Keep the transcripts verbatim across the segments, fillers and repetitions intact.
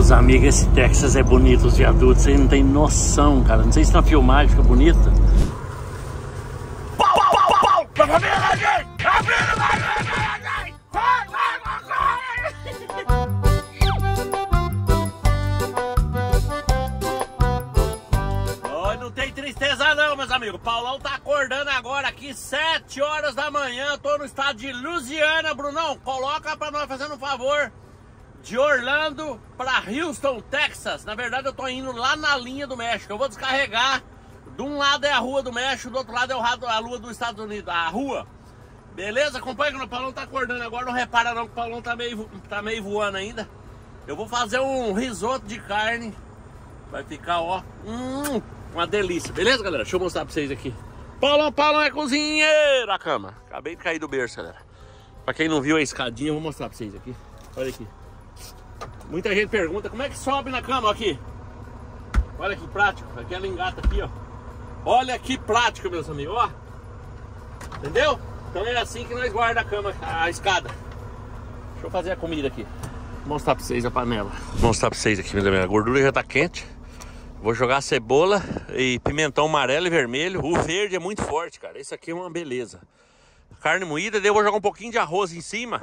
Meus amigos, esse Texas é bonito, os viadutos, vocês não tem noção, cara. Não sei se na filmagem fica bonito. Pau, pau, pau, pau! Pra família da gente! A vida da gente! Vai, vai, vai! Não tem tristeza não, meus amigos. Paulão tá acordando agora aqui, sete horas da manhã. Tô no estado de Louisiana, Brunão. Coloca pra nós, fazendo um favor. De Orlando para Houston, Texas. Na verdade eu tô indo lá na linha do México. Eu vou descarregar. De um lado é a rua do México, do outro lado é a rua dos Estados Unidos. A rua. Beleza? Acompanha que o Paulão tá acordando agora. Não repara não que o Paulão tá meio, tá meio voando ainda. Eu vou fazer um risoto de carne. Vai ficar, ó, hum, uma delícia. Beleza, galera? Deixa eu mostrar pra vocês aqui. Paulão, Paulão é cozinheiro. A cama. Acabei de cair do berço, galera. Pra quem não viu a escadinha, eu vou mostrar pra vocês aqui. Olha aqui. Muita gente pergunta como é que sobe na cama aqui. Olha que prático. Aqui ela engata aqui, ó. Olha que prático, meus amigos, ó. Entendeu? Então é assim que nós guardamos a cama, a escada. Deixa eu fazer a comida aqui. Vou mostrar pra vocês a panela. Vou mostrar pra vocês aqui, meus amigos. A gordura já tá quente. Vou jogar cebola e pimentão amarelo e vermelho. O verde é muito forte, cara. Esse aqui é uma beleza. Carne moída, daí eu vou jogar um pouquinho de arroz em cima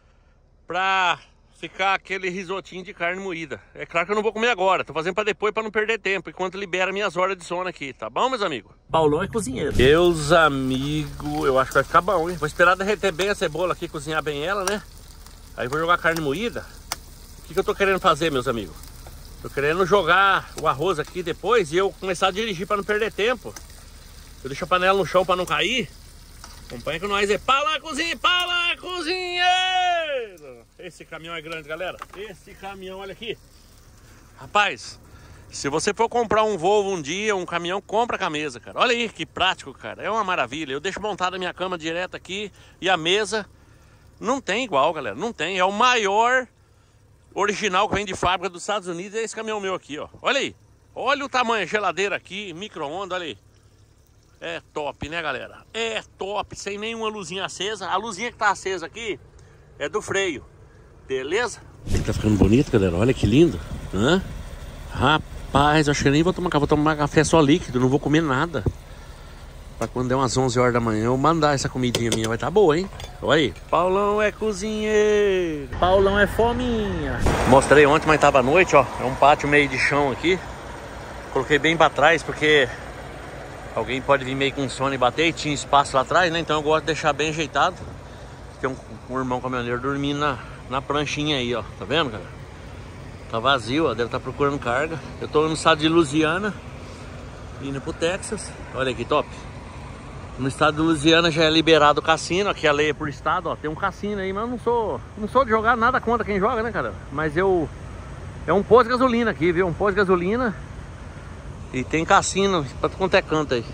pra ficar aquele risotinho de carne moída. É claro que eu não vou comer agora, tô fazendo pra depois pra não perder tempo, enquanto libera minhas horas de sono aqui, tá bom, meus amigos? Paulão é cozinheiro. Meus amigos, eu acho que vai ficar bom, hein? Vou esperar derreter bem a cebola aqui, cozinhar bem ela, né? Aí vou jogar carne moída. O que, que eu tô querendo fazer, meus amigos? Tô querendo jogar o arroz aqui depois e eu começar a dirigir pra não perder tempo. Eu deixo a panela no chão pra não cair. Acompanha com nós, é Paulão é cozinha, Paulão é cozinheiro! Esse caminhão é grande, galera. Esse caminhão, olha aqui. Rapaz, se você for comprar um Volvo um dia, um caminhão, compra com a mesa, cara. Olha aí, que prático, cara. É uma maravilha. Eu deixo montada a minha cama direto aqui e a mesa. Não tem igual, galera. Não tem. É o maior original que vem de fábrica dos Estados Unidos. É esse caminhão meu aqui, ó. Olha aí. Olha o tamanho, geladeira aqui, micro-ondas, olha aí. É top, né, galera? É top, sem nenhuma luzinha acesa. A luzinha que tá acesa aqui é do freio. Beleza? Tá ficando bonito, galera. Olha que lindo. Hã? Rapaz, acho que eu nem vou tomar café. Vou tomar café só líquido, não vou comer nada. Pra quando der umas onze horas da manhã eu mandar essa comidinha minha. Vai tá boa, hein? Olha aí. Paulão é cozinheiro. Paulão é fominha. Mostrei ontem, mas tava à noite, ó. É um pátio meio de chão aqui. Coloquei bem pra trás porque alguém pode vir meio com sono e bater. E tinha espaço lá atrás, né? Então eu gosto de deixar bem ajeitado. Tem um, um irmão caminhoneiro dormindo na, na pranchinha aí, ó. Tá vendo, cara? Tá vazio, ó. Deve estar procurando carga. Eu tô no estado de Louisiana, indo pro Texas. Olha que top. No estado de Louisiana já é liberado o cassino. Aqui a lei é por estado, ó. Tem um cassino aí, mas eu não sou, não sou de jogar nada contra quem joga, né, cara? Mas eu... É um posto de gasolina aqui, viu? Um posto de gasolina. E tem cassino pra quanto é canto aí.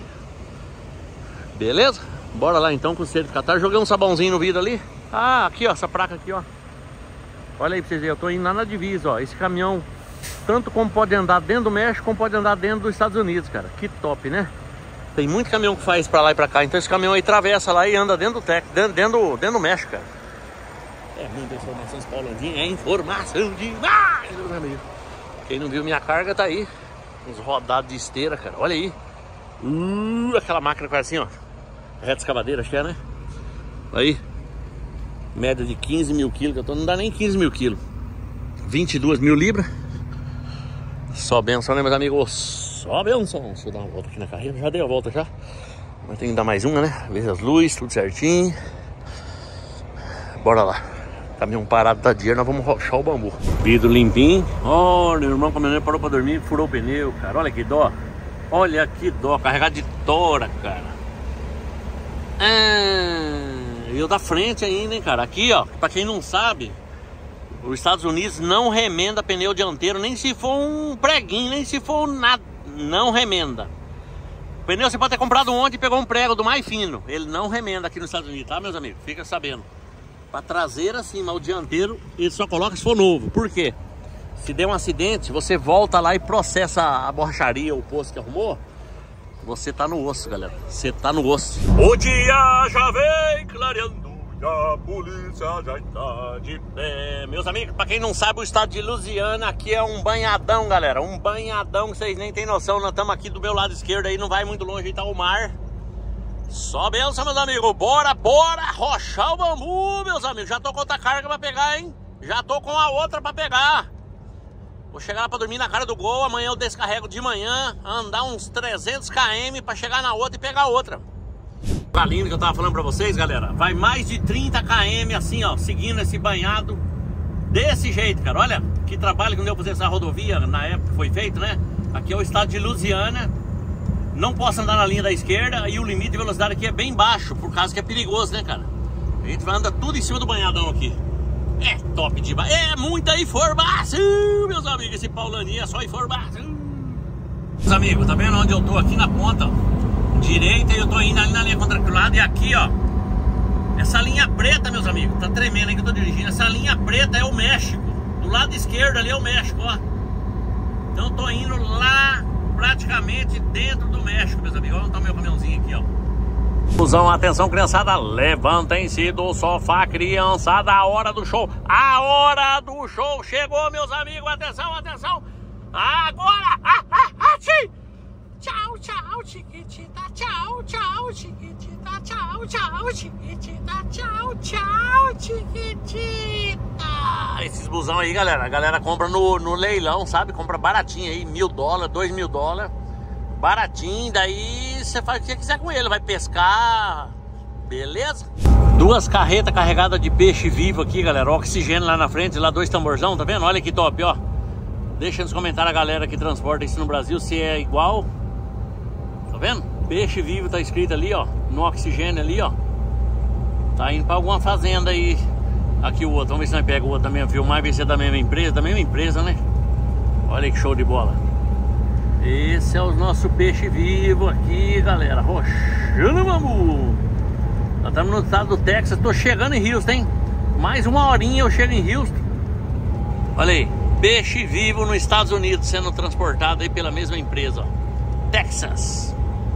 Beleza? Bora lá então com o certificado. Joguei um sabãozinho no vidro ali. Ah, aqui ó, essa placa aqui ó. Olha aí pra vocês verem, eu tô indo lá na divisa, ó. Esse caminhão, tanto como pode andar dentro do México, como pode andar dentro dos Estados Unidos, cara. Que top, né? Tem muito caminhão que faz pra lá e pra cá. Então esse caminhão aí atravessa lá e anda dentro do Texas, dentro, dentro, dentro do México, cara. É muita informação, Paulandinho. É informação demais, meu amigo. Quem não viu minha carga tá aí. Uns rodados de esteira, cara. Olha aí. Uh, aquela máquina que faz assim, ó. Reta escavadeira, acho que é, né? Aí. Média de quinze mil quilos. Que eu tô, não dá nem quinze mil quilos. vinte e duas mil libras. Só benção, né, meus amigos? Só benção. Deixa eu dar uma volta aqui na carreira. Já dei a volta já. Mas tem que dar mais uma, né? Ver as luzes, tudo certinho. Bora lá. Caminhão parado tá dia, nós vamos rochar o bambu. Vidro limpinho. Olha, meu irmão caminhoneiro parou pra dormir e furou o pneu, cara. Olha que dó. Olha que dó. Carregado de tora, cara. Ah, eu da frente ainda, hein, cara. Aqui, ó, pra quem não sabe, os Estados Unidos não remenda pneu dianteiro, nem se for um preguinho, nem se for nada. Não remenda. O pneu você pode ter comprado ontem e pegou um prego do mais fino. Ele não remenda aqui nos Estados Unidos, tá, meus amigos? Fica sabendo. Pra traseira assim, mas o dianteiro ele só coloca se for novo. Por quê? Se der um acidente, você volta lá e processa a borracharia, o posto que arrumou. Você tá no osso, galera. Você tá no osso. O dia já vem clareando a polícia já está de pé. Meus amigos, pra quem não sabe, o estado de Louisiana aqui é um banhadão, galera. Um banhadão que vocês nem tem noção. Nós estamos aqui do meu lado esquerdo aí, não vai muito longe, aí tá o mar. Só benção, meus amigos. Bora, bora rochar o bambu, meus amigos. Já tô com outra carga pra pegar, hein? Já tô com a outra pra pegar. Vou chegar lá pra dormir na cara do gol. Amanhã eu descarrego de manhã, andar uns trezentos quilômetros pra chegar na outra e pegar outra. Tá lindo que eu tava falando pra vocês, galera. Vai mais de trinta quilômetros assim, ó, seguindo esse banhado desse jeito, cara. Olha que trabalho que deu pra fazer essa rodovia na época que foi feito, né? Aqui é o estado de Louisiana. Não posso andar na linha da esquerda e o limite de velocidade aqui é bem baixo, por causa que é perigoso, né, cara? A gente vai andar tudo em cima do banhadão aqui. É top demais. É muita informação, meus amigos. Esse Paulaninha é só informação. Meus amigos, tá vendo onde eu tô? Aqui na ponta, ó, direita, e eu tô indo ali na linha contraculada. E aqui, ó, essa linha preta, meus amigos, tá tremendo aí que eu tô dirigindo. Essa linha preta é o México. Do lado esquerdo ali é o México, ó. Então eu tô indo lá praticamente dentro do México, meus amigos. Olha onde tá o meu caminhãozinho aqui, ó. Fusão, atenção, criançada, levantem-se do sofá, criançada, a hora do show, a hora do show chegou, meus amigos, atenção, atenção, agora, ah, ah, ah, tchim. Tchau, tchau, chiquitita, tchau, tchau, chiquitita, tchau, tchau, chiquitita, tchau, tchau, chiquitita. Esses busão aí, galera, a galera compra no, no leilão, sabe, compra baratinho aí, mil dólares, dois mil dólares. Baratinho, daí você faz o que você quiser com ele, vai pescar, beleza? Duas carretas carregadas de peixe vivo aqui, galera, oxigênio lá na frente, lá dois tamborzão, tá vendo? Olha que top, ó. Deixa nos comentários a galera que transporta isso no Brasil, se é igual. Tá vendo? Peixe vivo tá escrito ali, ó, no oxigênio ali, ó. Tá indo pra alguma fazenda aí. Aqui o outro, vamos ver se nós pega o outro também, filmar, ver se é da mesma empresa, da mesma empresa, né? Olha aí que show de bola. Esse é o nosso peixe vivo aqui, galera. Roxando bambu. Nós estamos no estado do Texas. Tô chegando em Houston, hein? Mais uma horinha eu chego em Houston. Olha aí, peixe vivo nos Estados Unidos sendo transportado aí pela mesma empresa, ó. Texas.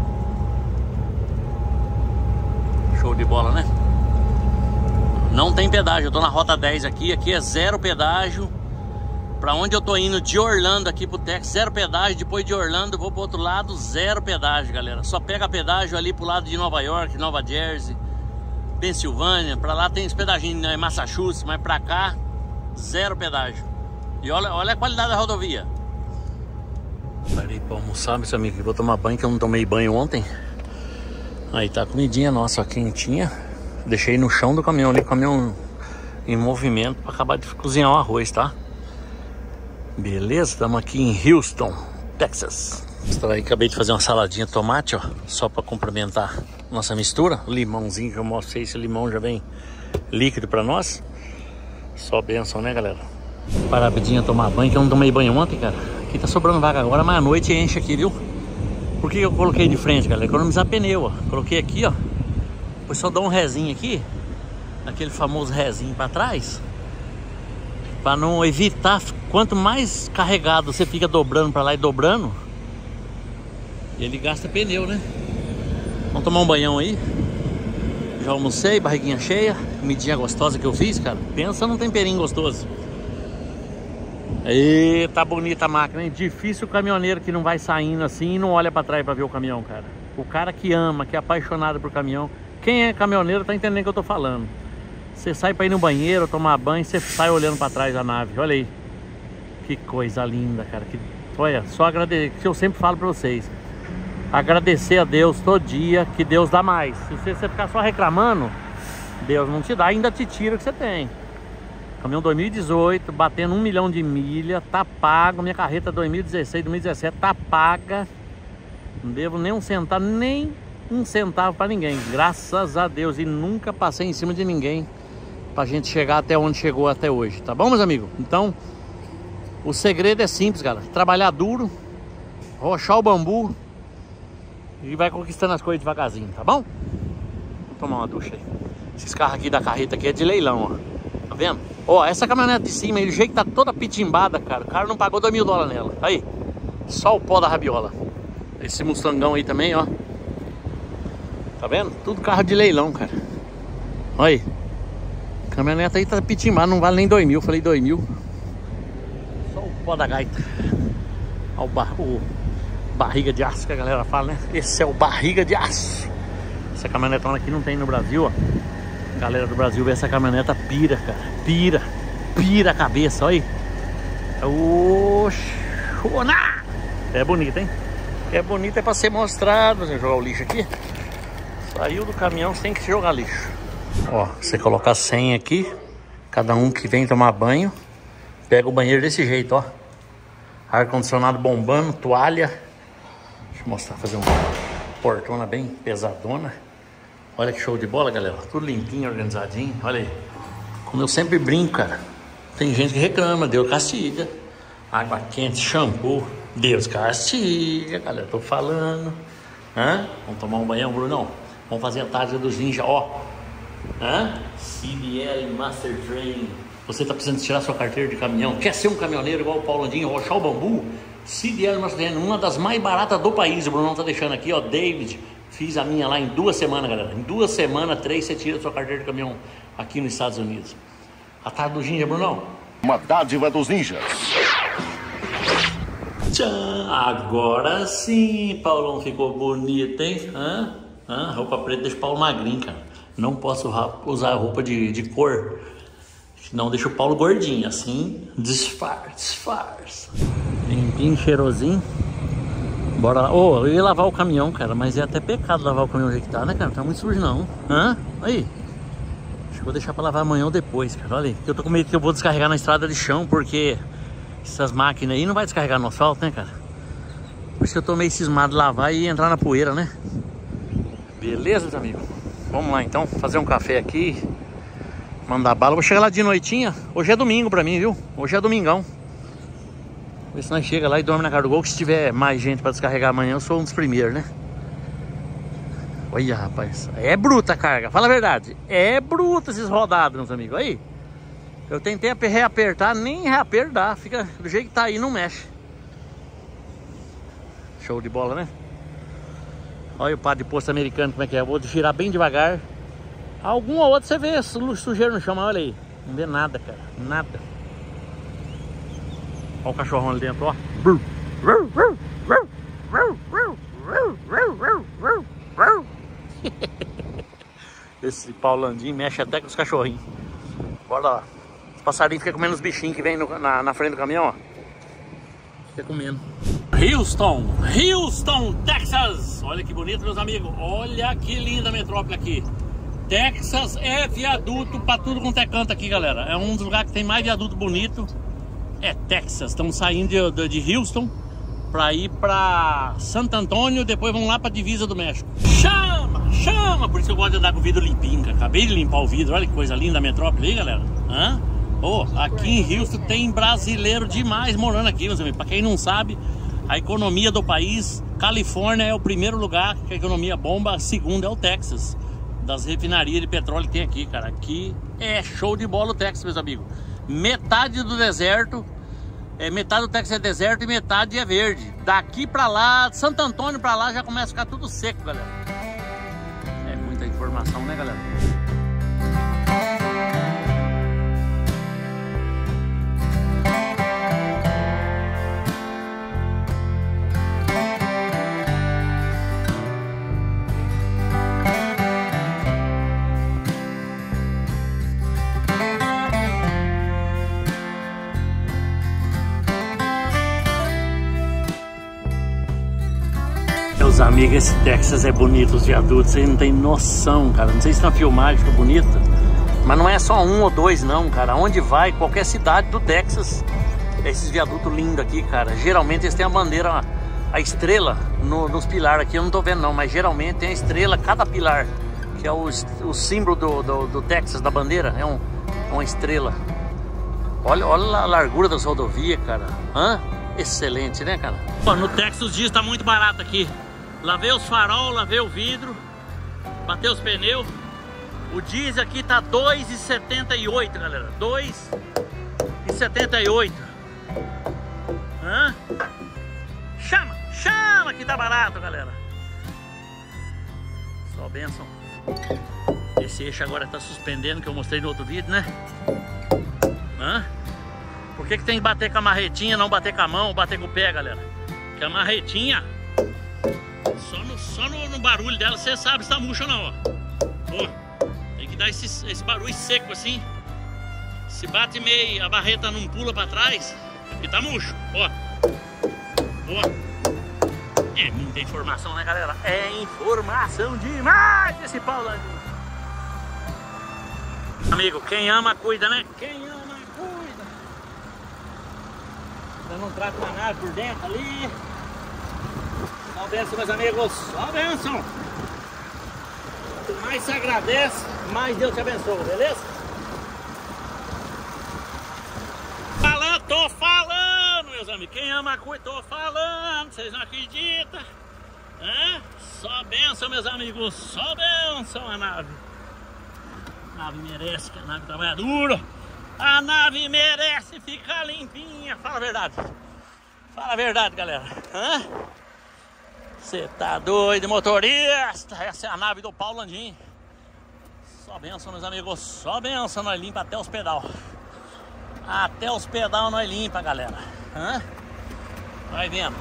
Show de bola, né? Não tem pedágio. Eu tô na rota dez aqui. Aqui é zero pedágio. Pra onde eu tô indo de Orlando aqui pro Texas, zero pedágio. Depois de Orlando eu vou pro outro lado, zero pedágio, galera. Só pega pedágio ali pro lado de Nova York, Nova Jersey, Pensilvânia. Pra lá tem os pedaginhos em Massachusetts, mas pra cá, zero pedágio. E olha, olha a qualidade da rodovia. Parei pra almoçar, meus amigos. Vou tomar banho, que eu não tomei banho ontem. Aí tá a comidinha nossa, ó, quentinha. Deixei no chão do caminhão ali, caminhão em movimento, pra acabar de cozinhar o arroz, tá? Beleza, estamos aqui em Houston, Texas. Aí, acabei de fazer uma saladinha de tomate, ó, só para complementar nossa mistura. O limãozinho que eu mostrei, esse limão já vem líquido para nós. Só benção, né, galera? Para rapidinho tomar banho, que eu não tomei banho ontem, cara. Aqui tá sobrando vaga agora, mas à noite enche aqui, viu? Por que eu coloquei de frente, galera? Economizar pneu, ó. Coloquei aqui, ó. Depois só dá um rezinho aqui, aquele famoso rezinho para trás, para não evitar. Quanto mais carregado você fica dobrando para lá e dobrando, ele gasta pneu, né? Vamos tomar um banhão aí. Já almocei, barriguinha cheia, comidinha gostosa que eu fiz, cara. Pensa num temperinho gostoso. E tá bonita a máquina, hein? Difícil o caminhoneiro que não vai saindo assim e não olha para trás para ver o caminhão, cara. O cara que ama, que é apaixonado por caminhão. Quem é caminhoneiro tá entendendo o que eu tô falando. Você sai para ir no banheiro, tomar banho, você sai olhando para trás da nave. Olha aí. Que coisa linda, cara. Que, olha, só agradecer, que eu sempre falo para vocês. Agradecer a Deus todo dia, que Deus dá mais. Se você, você ficar só reclamando, Deus não te dá, ainda te tira o que você tem. Caminhão dois mil e dezoito, batendo um milhão de milha, tá pago. Minha carreta dois mil e dezesseis, dois mil e dezessete, tá paga. Não devo nem um centavo, nem um centavo para ninguém. Graças a Deus. E nunca passei em cima de ninguém pra gente chegar até onde chegou até hoje. Tá bom, meus amigos? Então, o segredo é simples, galera. Trabalhar duro, rochar o bambu e vai conquistando as coisas devagarzinho, tá bom? Vou tomar uma ducha aí. Esses carros aqui da carreta aqui é de leilão, ó. Tá vendo? Ó, essa caminhonete de cima aí, do jeito que tá toda pitimbada, cara. O cara não pagou dois mil dólares nela. Aí, só o pó da rabiola. Esse Mustangão aí também, ó. Tá vendo? Tudo carro de leilão, cara. Olha aí. caminhonete aí tá pitimbada, não vale nem dois mil. Falei dois mil. Só o pó da gaita. Olha o, bar, o barriga de aço que a galera fala, né? Esse é o barriga de aço. Essa caminhonetona aqui não tem no Brasil, ó. A galera do Brasil vê essa caminhoneta, pira, cara. Pira. Pira a cabeça, olha aí. Oxona! É bonita, hein? É bonita, é pra ser mostrado. Vou jogar o lixo aqui. Saiu do caminhão, você tem que jogar lixo. Ó, você colocar a senha aqui. Cada um que vem tomar banho pega o banheiro desse jeito, ó. Ar-condicionado bombando, toalha. Deixa eu mostrar, fazer uma portona bem pesadona. Olha que show de bola, galera. Tudo limpinho, organizadinho. Olha aí. Como eu sempre brinco, cara. Tem gente que reclama, Deus castiga. Água quente, shampoo, Deus castiga, galera. Tô falando. Hã? Vamos tomar um banhão, Brunão? Vamos fazer a tarde dos ninja, ó. Hã? C D L Master Train. Você tá precisando tirar sua carteira de caminhão? Quer ser um caminhoneiro igual o Paulo Landinho, rochar o bambu? C D L Master Train, uma das mais baratas do país. O Brunão tá deixando aqui, ó. David, fiz a minha lá em duas semanas, galera. Em duas semanas, três, você tira sua carteira de caminhão aqui nos Estados Unidos. A tarde do ninja, Brunão? Uma dádiva dos ninjas. Tchan, agora sim, Paulão ficou bonito, hein? Hã? Hã? Roupa preta deixa o Paulo magrinho, cara. Não posso usar roupa de, de cor, senão deixa o Paulo gordinho. Assim, disfarça, disfarça. Limpinho, cheirosinho. Bora lá. Ô, oh, eu ia lavar o caminhão, cara, mas é até pecado lavar o caminhão do jeito que tá, né, cara? Não tá muito sujo, não. Hã? Aí. Acho que vou deixar pra lavar amanhã ou depois, cara. Olha aí. Eu tô com medo que eu vou descarregar na estrada de chão, porque essas máquinas aí não vai descarregar no asfalto, né, cara? Por isso que eu tô meio cismado de lavar e entrar na poeira, né? Beleza, meus amigos? Vamos lá, então. Fazer um café aqui. Mandar bala. Vou chegar lá de noitinha. Hoje é domingo pra mim, viu? Hoje é domingão. Vê se nós chega lá e dorme na cara do gol. Que se tiver mais gente pra descarregar amanhã, eu sou um dos primeiros, né? Olha, rapaz, é bruta a carga, fala a verdade. É bruta esses rodados, meus amigos. Aí, eu tentei reapertar, nem reapertar dá. Fica do jeito que tá aí, não mexe. Show de bola, né? Olha o padre de posto americano, como é que é. Eu vou girar bem devagar. Algum ou outro você vê sujeira no chão, mas olha aí. Não vê nada, cara, nada. Olha o cachorrão ali dentro, ó. Esse Paulo Landinho mexe até com os cachorrinhos. Bora lá. Os passarinhos ficam comendo os bichinhos que vem no, na, na frente do caminhão, ó. Fica comendo. Houston, Houston, Texas. Olha que bonito, meus amigos. Olha que linda a metrópole aqui. Texas é viaduto pra tudo quanto é canto aqui, galera. É um dos lugares que tem mais viaduto bonito. É Texas. Estamos saindo de, de, de Houston pra ir pra Santo Antônio. Depois vamos lá pra divisa do México. Chama, chama. Por isso que eu gosto de andar com o vidro limpinho, cara. Acabei de limpar o vidro. Olha que coisa linda a metrópole aí, galera. Hã? Oh, aqui em Houston tem brasileiro demais morando aqui, meus amigos. Pra quem não sabe, a economia do país, Califórnia é o primeiro lugar que a economia bomba. A segunda é o Texas. Das refinarias de petróleo que tem aqui, cara. Aqui é show de bola o Texas, meus amigos. Metade do deserto, é, metade do Texas é deserto e metade é verde. Daqui pra lá, de Santo Antônio pra lá, já começa a ficar tudo seco, galera. É muita informação, né, galera? Meus amigos, esse Texas é bonito, os viadutos, vocês não tem noção, cara. Não sei se na filmagem fica bonita, mas não é só um ou dois não, cara. Onde vai, qualquer cidade do Texas, esses viadutos lindos aqui, cara. Geralmente eles têm a bandeira, a estrela no, nos pilares aqui, eu não tô vendo não, mas geralmente tem a estrela, cada pilar, que é o, o símbolo do, do, do Texas, da bandeira, é um, uma estrela. Olha, olha a largura das rodovias, cara. Hã? Excelente, né, cara? Pô, no Texas os dias tá muito barato aqui. Lavei os farol, lavei o vidro, batei os pneus. O diesel aqui tá dois e setenta e oito, galera. dois e setenta e oito. Hã? Chama, chama que tá barato, galera. Só bênção. Esse eixo agora tá suspendendo, que eu mostrei no outro vídeo, né? Hã? Por que que tem que bater com a marretinha, não bater com a mão, bater com o pé, galera? Porque a marretinha, só no, só no, no barulho dela, você sabe se tá murcho ou não, ó. Ó, tem que dar esse, esse barulho seco assim. Se bate meio, a barreta não pula pra trás, e tá murcho, ó. Ó. É muita informação, né, galera? É informação demais esse Paulandinho. Amigo, quem ama, cuida, né? Quem ama, cuida. Ainda não trata uma nave por dentro ali. Só benção, meus amigos. Só benção. Quanto mais se agradece, mais Deus te abençoa, beleza? Falando, tô falando, meus amigos. Quem ama, cuida, tô falando. Vocês não acreditam? Hã? Só benção, meus amigos. Só benção a nave. A nave merece, que a nave trabalha duro. A nave merece ficar limpinha. Fala a verdade. Fala a verdade, galera. Hã? Você tá doido, motorista? Essa é a nave do Paulandinho. Só benção, meus amigos. Só benção. Nós limpa até os pedal. Até os pedal nós limpa, galera. Hã? Vai vendo.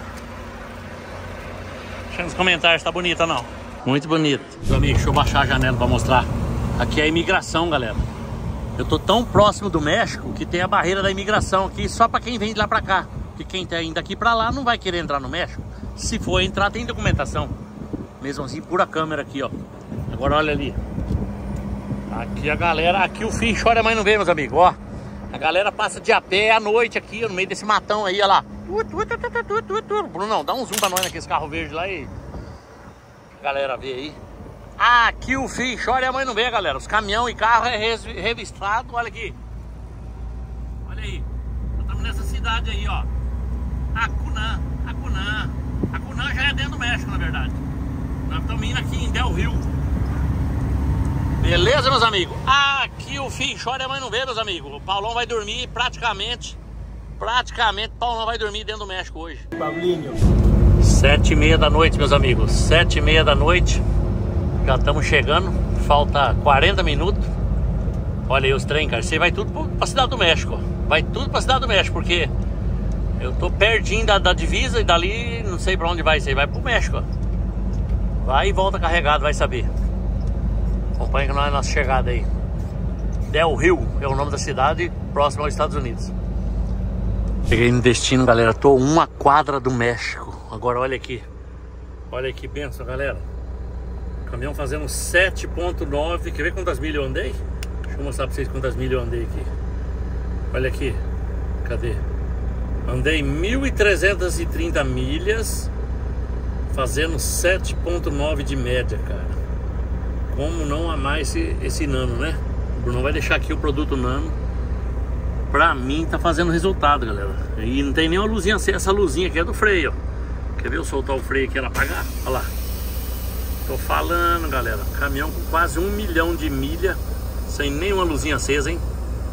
Deixa nos comentários se tá bonita ou não. Muito bonito. Meu amigo, deixa eu baixar a janela pra mostrar. Aqui é a imigração, galera. Eu tô tão próximo do México que tem a barreira da imigração aqui só pra quem vem de lá pra cá. Porque quem tá indo daqui pra lá não vai querer entrar no México. Se for entrar, tem documentação. Mesmo assim, pura câmera aqui, ó. Agora olha ali. Aqui a galera, aqui o filho chora, mas não vê, meus amigos, ó. A galera passa de a pé à noite aqui, no meio desse matão aí, ó lá. Brunão, dá um zoom pra nós naqueles carros verdes lá e... a galera vê aí. Aqui o filho chora e a mãe não vê, galera. Os caminhão e carro é revistado, olha aqui. Olha aí. Nós estamos nessa cidade aí, ó. Acunã, Acunã. Acunã já é dentro do México, na verdade. Nós estamos indo aqui em Del Rio. Beleza, meus amigos? Aqui o filho chora e a mãe não vê, meus amigos. O Paulão vai dormir praticamente. Praticamente o Paulão vai dormir dentro do México hoje. Paulinho. Sete e meia da noite, meus amigos. Sete e meia da noite. Já estamos chegando. Falta quarenta minutos. Olha aí os trem, cara. Você vai tudo pra Cidade do México. Vai tudo pra Cidade do México, porque eu tô pertinho da, da divisa e dali não sei pra onde vai ser. Vai pro México, ó. Vai e volta carregado, vai saber. Acompanha com nós a nossa chegada aí. Del Rio é o nome da cidade, próximo aos Estados Unidos. Cheguei no destino, galera. Tô uma quadra do México. Agora olha aqui. Olha que benção, galera. Caminhão fazendo sete ponto nove. Quer ver quantas milhas eu andei? Deixa eu mostrar pra vocês quantas milhas eu andei aqui. Olha aqui. Cadê? Andei mil trezentas e trinta milhas, fazendo sete ponto nove de média, cara. Como não amar esse, esse nano, né? O Bruno vai deixar aqui o produto nano. Pra mim tá fazendo resultado, galera. E não tem nenhuma luzinha, essa luzinha aqui é do freio, ó. Quer ver eu soltar o freio aqui e ela apagar? Olha lá. Tô falando, galera. Caminhão com quase um milhão de milha, sem nenhuma luzinha acesa, hein?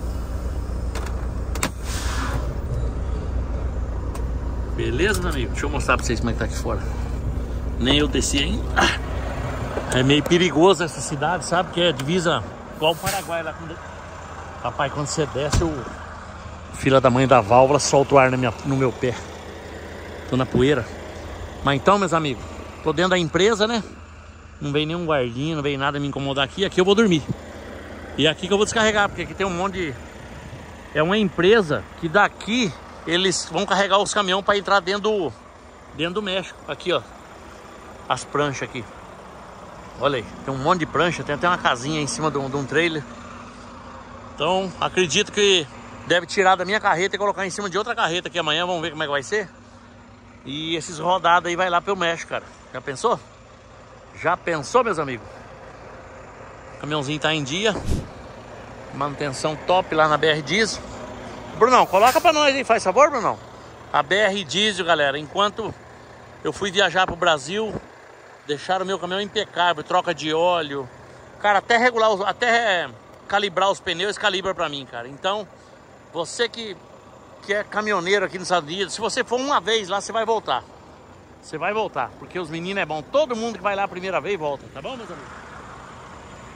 Beleza, meu amigo? Deixa eu mostrar pra vocês como é que tá aqui fora. Nem eu desci ainda. É meio perigoso essa cidade, sabe? Que é divisa igual o Paraguai lá. Quando... Papai, quando você desce, o filho da mãe da válvula solta o ar na minha, no meu pé. Tô na poeira. Mas então, meus amigos, tô dentro da empresa, né? Não veio nenhum guardinha, não veio nada me incomodar aqui. Aqui eu vou dormir. E é aqui que eu vou descarregar, porque aqui tem um monte de... É uma empresa que daqui eles vão carregar os caminhões para entrar dentro do, dentro do México. Aqui, ó. As pranchas aqui. Olha aí, tem um monte de prancha. Tem até uma casinha em cima de um, de um trailer. Então, acredito que deve tirar da minha carreta e colocar em cima de outra carreta aqui amanhã. Vamos ver como é que vai ser. E esses rodados aí vai lá pro México, cara. Já pensou? Já pensou, meus amigos? O caminhãozinho tá em dia. Manutenção top lá na B R Diesel. Brunão, coloca pra nós aí, faz favor, Brunão. A B R Diesel, galera, enquanto eu fui viajar pro Brasil, deixaram o meu caminhão impecável, troca de óleo. Cara, até regular, os, até calibrar os pneus, calibra pra mim, cara. Então, você que, que é caminhoneiro aqui nos Estados Unidos, se você for uma vez lá, você vai voltar. Você vai voltar, porque os meninos é bom. Todo mundo que vai lá a primeira vez volta, tá bom, meus amigos?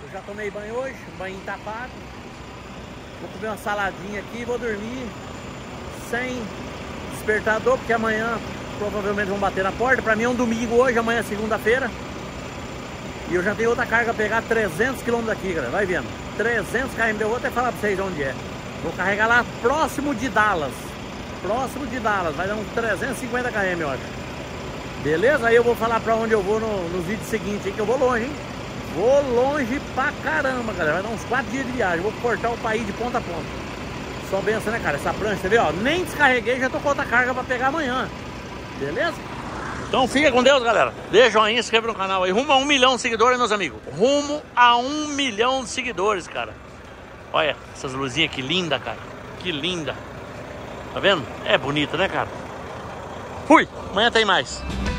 Eu já tomei banho hoje, um banho tapado. Vou comer uma saladinha aqui e vou dormir sem despertador, porque amanhã provavelmente vão bater na porta. Pra mim é um domingo hoje, amanhã é segunda-feira. E eu já tenho outra carga a pegar trezentos quilômetros daqui, galera. Vai vendo. trezentos quilômetros. Eu vou até falar pra vocês onde é. Vou carregar lá próximo de Dallas. Próximo de Dallas. Vai dar uns trezentos e cinquenta quilômetros, eu acho. Beleza? Aí eu vou falar pra onde eu vou no, nos vídeos seguintes, hein, que eu vou longe, hein? Vou longe pra caramba, galera. Vai dar uns quatro dias de viagem. Vou cortar o país de ponta a ponta. Só benção, né, cara? Essa prancha, você vê, ó. Nem descarreguei, já tô com outra carga pra pegar amanhã. Beleza? Então fica com Deus, galera. Deixa o joinha, se inscreva no canal aí. Rumo a um milhão de seguidores, meus amigos. Rumo a um milhão de seguidores, cara. Olha essas luzinhas, que linda, cara. Que linda. Tá vendo? É bonita, né, cara? Fui! Amanhã tem mais.